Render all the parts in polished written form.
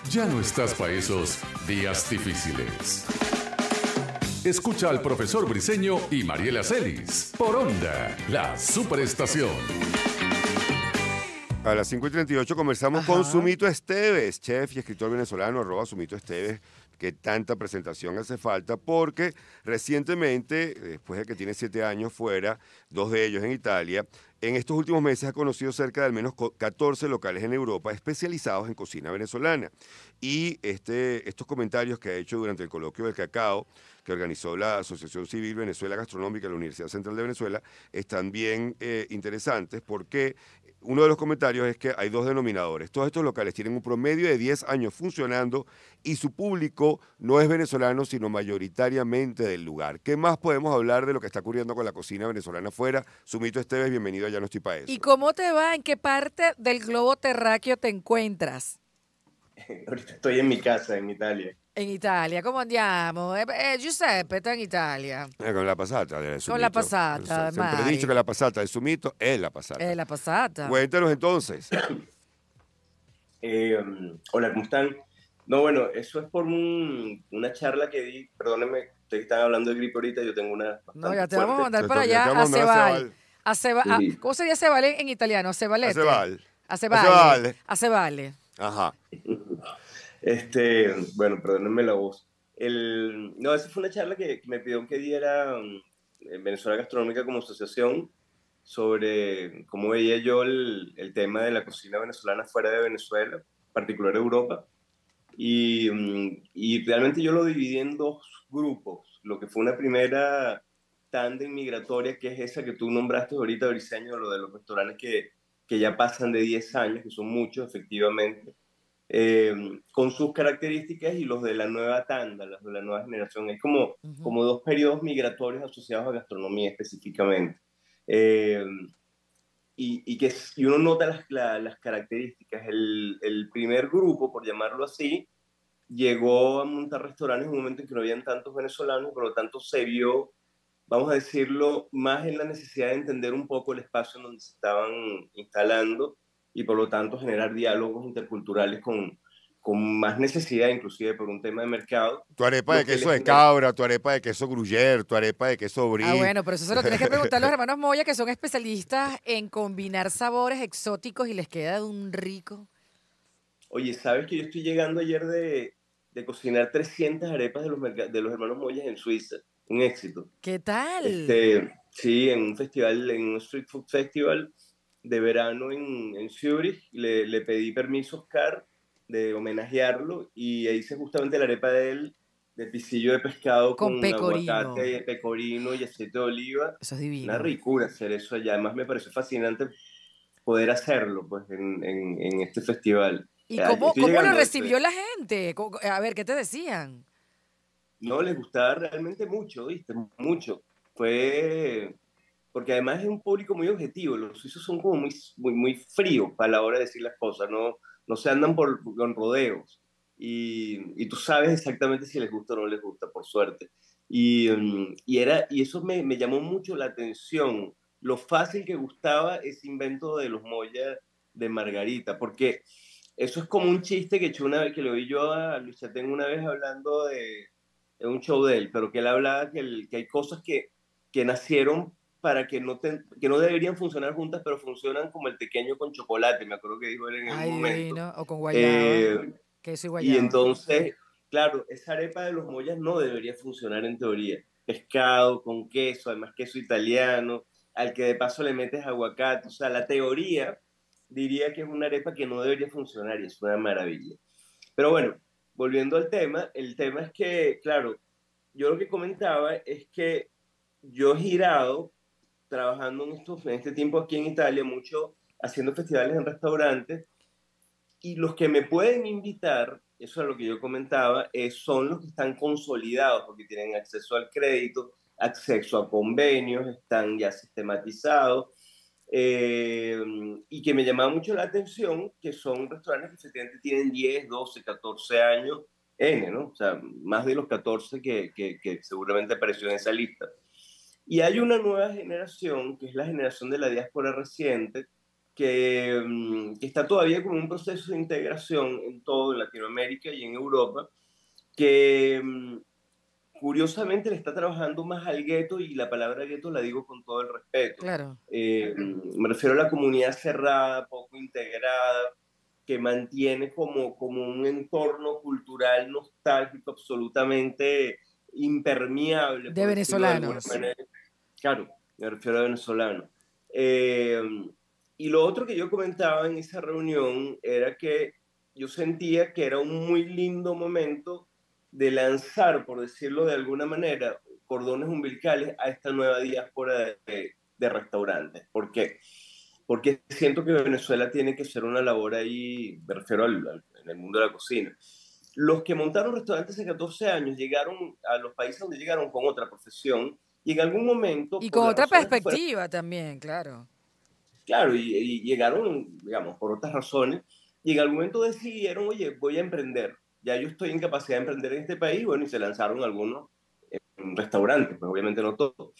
Ya no estás para esos días difíciles. Escucha al profesor Briceño y Mariela Celis por Onda, la superestación. A las 5:38 conversamos con Sumito Esteves, chef y escritor venezolano, @Sumito Esteves, que tanta presentación hace falta porque recientemente, después de que tiene 7 años fuera, 2 de ellos en Italia, en estos últimos meses ha conocido cerca de al menos 14 locales en Europa especializados en cocina venezolana. Y estos comentarios que ha hecho durante el coloquio del cacao que organizó la Asociación Civil Venezuela Gastronómica de la Universidad Central de Venezuela están bien interesantes porque uno de los comentarios es que hay 2 denominadores. Todos estos locales tienen un promedio de 10 años funcionando y su público no es venezolano, sino mayoritariamente del lugar. ¿Qué más podemos hablar de lo que está ocurriendo con la cocina venezolana afuera? Sumito Esteves, bienvenido a Ya No Estoy Pa' Eso. ¿Y cómo te va? ¿En qué parte del globo terráqueo te encuentras? Ahorita estoy en mi casa, en Italia. En Italia, ¿cómo andiamo? Giuseppe está en Italia. Con la passata del Sumito. Con la passata, Siempre he Mari. dicho que la passata del Sumito es la passata. La passata. Cuéntanos entonces. Hola, ¿cómo están? No, bueno, eso es por una charla que di. Perdónenme, ustedes están hablando de gripe ahorita, yo tengo una bastante No, ya te fuerte. vamos a mandar para Ya te allá vamos a a mandar a Ceval. Sí. ¿Cómo sería Ceval en italiano? Acevalete. Aceval. Acevale. Acevale. Ajá. Bueno, perdónenme la voz. No, esa fue una charla que me pidió que diera Venezuela Gastronómica como asociación sobre cómo veía yo el tema de la cocina venezolana fuera de Venezuela, en particular Europa. Y realmente yo lo dividí en 2 grupos. Lo que fue una primera tándem migratoria, que es esa que tú nombraste ahorita, Briceño, lo de los restaurantes que ya pasan de 10 años, que son muchos, efectivamente, con sus características, y los de la nueva tanda, los de la nueva generación. Es como 2 periodos migratorios asociados a gastronomía específicamente. Y uno nota las características. El primer grupo, por llamarlo así, llegó a montar restaurantes en un momento en que no habían tantos venezolanos, y por lo tanto se vio, vamos a decirlo, más en la necesidad de entender un poco el espacio en donde se estaban instalando, y por lo tanto generar diálogos interculturales con más necesidad, inclusive por un tema de mercado. Tu arepa de queso de cabra, tu arepa de queso gruyère, tu arepa de queso brie. Bueno, pero eso se lo tienes que preguntar a los hermanos Moya, que son especialistas en combinar sabores exóticos y les queda de un rico. Oye, ¿sabes que yo estoy llegando ayer de cocinar 300 arepas de los hermanos Moyas en Suiza? Un éxito. ¿Qué tal? Sí, en un festival, en un street food festival de verano en Zurich. Le pedí permiso a Oscar de homenajearlo, y hice justamente la arepa de él, de pisillo de pescado con pecorino. aguacate, pecorino y aceite de oliva. Eso es divino. Una ricura hacer eso allá. Además me pareció fascinante poder hacerlo pues en este festival. ¿Y cómo lo recibió la gente? A ver, ¿qué te decían? No, les gustaba realmente mucho, ¿viste? Mucho. Fue... Porque además es un público muy objetivo. Los suizos son como muy fríos a la hora de decir las cosas. No se andan con rodeos. Y tú sabes exactamente si les gusta o no les gusta, por suerte. Y eso me llamó mucho la atención. Lo fácil que gustaba ese invento de los Moya de Margarita. Porque eso es como un chiste que echó una vez, que lo oí yo a Luis Chatén una vez hablando de un show de él, pero que él hablaba que hay cosas que nacieron para que no deberían funcionar juntas, pero funcionan, como el tequeño con chocolate, me acuerdo que dijo él en algún momento. Divino. O con guayaba, queso y guayaba. Y entonces, claro, esa arepa de los Moyas no debería funcionar en teoría. Pescado con queso, además queso italiano, al que de paso le metes aguacate. O sea, la teoría diría que es una arepa que no debería funcionar, y es una maravilla. Pero bueno, volviendo al tema, el tema es que, claro, yo lo que comentaba es que yo he girado trabajando en este tiempo aquí en Italia, mucho haciendo festivales en restaurantes, y los que me pueden invitar, eso es lo que yo comentaba, son los que están consolidados, porque tienen acceso al crédito, acceso a convenios, están ya sistematizados, y que me llamaba mucho la atención, que son restaurantes que efectivamente tienen 10, 12, 14 años, ¿no? O sea, más de los 14 que seguramente apareció en esa lista. Y hay una nueva generación, que es la generación de la diáspora reciente, que está todavía con un proceso de integración en todo, en América y en Europa, que curiosamente le está trabajando más al gueto, y la palabra gueto la digo con todo el respeto. Claro. Me refiero a la comunidad cerrada, poco integrada, que mantiene como un entorno cultural nostálgico absolutamente impermeable. De venezolanos. Claro, me refiero a venezolanos. Y lo otro que yo comentaba en esa reunión era que yo sentía que era un muy lindo momento de lanzar, por decirlo de alguna manera, cordones umbilicales a esta nueva diáspora de restaurantes. ¿Por qué? Porque siento que Venezuela tiene que hacer una labor ahí, me refiero en el mundo de la cocina. Los que montaron restaurantes hace 14 años llegaron a los países donde llegaron con otra profesión, y en algún momento... Y con otra perspectiva también, claro. Claro, y llegaron, digamos, por otras razones, y en algún momento decidieron, oye, voy a emprender. Ya yo estoy en capacidad de emprender en este país, bueno, y se lanzaron algunos restaurantes, pues obviamente no todos.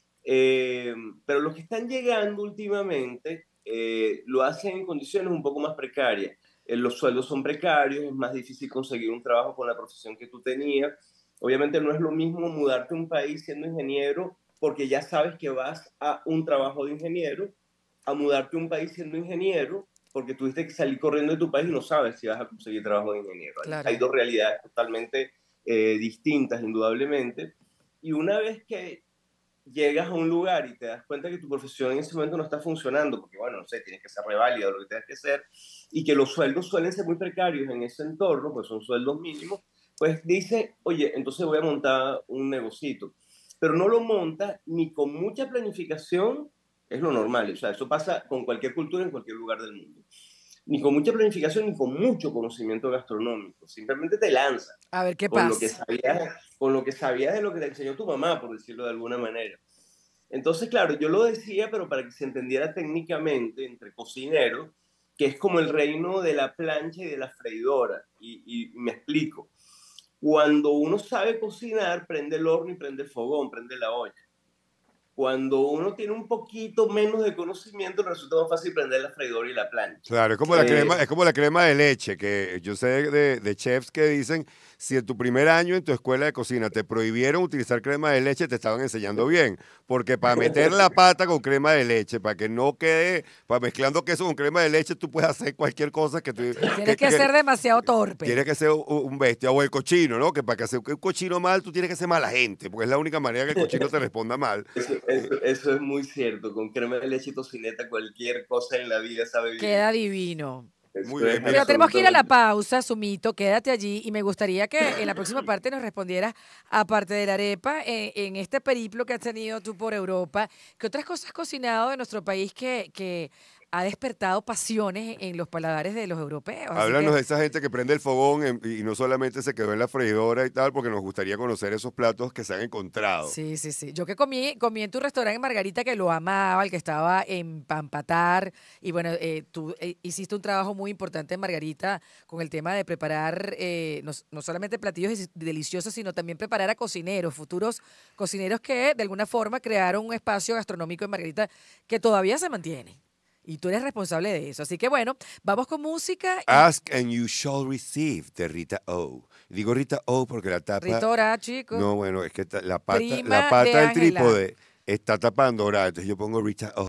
Pero los que están llegando últimamente lo hacen en condiciones un poco más precarias. Los sueldos son precarios, es más difícil conseguir un trabajo con la profesión que tú tenías. Obviamente no es lo mismo mudarte a un país siendo ingeniero, porque ya sabes que vas a un trabajo de ingeniero, a mudarte a un país siendo ingeniero, porque tuviste que salir corriendo de tu país y no sabes si vas a conseguir trabajo de ingeniero. Claro. Hay dos realidades totalmente distintas, indudablemente. Y una vez que llegas a un lugar y te das cuenta que tu profesión en ese momento no está funcionando, porque, bueno, no sé, tienes que ser reválida o lo que tengas que hacer, y que los sueldos suelen ser muy precarios en ese entorno, pues son sueldos mínimos, pues dice, oye, entonces voy a montar un negocito. Pero no lo monta ni con mucha planificación, es lo normal, o sea, eso pasa con cualquier cultura en cualquier lugar del mundo. Ni con mucha planificación, ni con mucho conocimiento gastronómico. Simplemente te lanzas. A ver qué con pasa. con lo que sabías de lo que te enseñó tu mamá, por decirlo de alguna manera. Entonces, claro, yo lo decía, pero para que se entendiera técnicamente entre cocineros, que es como el reino de la plancha y de la freidora. Y me explico. Cuando uno sabe cocinar, prende el horno y prende el fogón, prende la olla. Cuando uno tiene un poquito menos de conocimiento, resulta más fácil prender la freidora y la plancha. Claro, es como la crema de leche, que yo sé de chefs que dicen, si en tu primer año en tu escuela de cocina te prohibieron utilizar crema de leche, te estaban enseñando bien, porque para meter la pata con crema de leche, para que no quede, para mezclando queso con crema de leche, tú puedes hacer cualquier cosa que tú... Tienes que ser demasiado torpe. Tienes que ser un bestia, o el cochino, ¿no? Que para que hacer un cochino mal, tú tienes que ser mala gente, porque es la única manera que el cochino te responda mal. Eso es muy cierto. Con crema de leche y tocineta, cualquier cosa en la vida sabe bien. Queda divino. Muy bien. Pero tenemos que ir a la pausa, Sumito, quédate allí y me gustaría que en la próxima parte nos respondieras, aparte de la arepa, en este periplo que has tenido tú por Europa, ¿qué otras cosas has cocinado de nuestro país que ha despertado pasiones en los paladares de los europeos? Háblanos de esa gente que prende el fogón y no solamente se quedó en la freidora y tal, porque nos gustaría conocer esos platos que se han encontrado. Sí, sí, sí. Yo que comí en tu restaurante en Margarita, que lo amaba, el que estaba en Pampatar, y bueno, tú hiciste un trabajo muy importante en Margarita con el tema de preparar no solamente platillos deliciosos, sino también preparar a cocineros, futuros cocineros que de alguna forma crearon un espacio gastronómico en Margarita que todavía se mantiene. Y tú eres responsable de eso. Así que bueno, vamos con música. Ask and you shall receive, de Rita O. Digo Rita O porque la tapa... Rita Ora, chicos. No, bueno, es que la pata Prima del de Ángela. trípode está tapando ahora. Entonces yo pongo Rita O.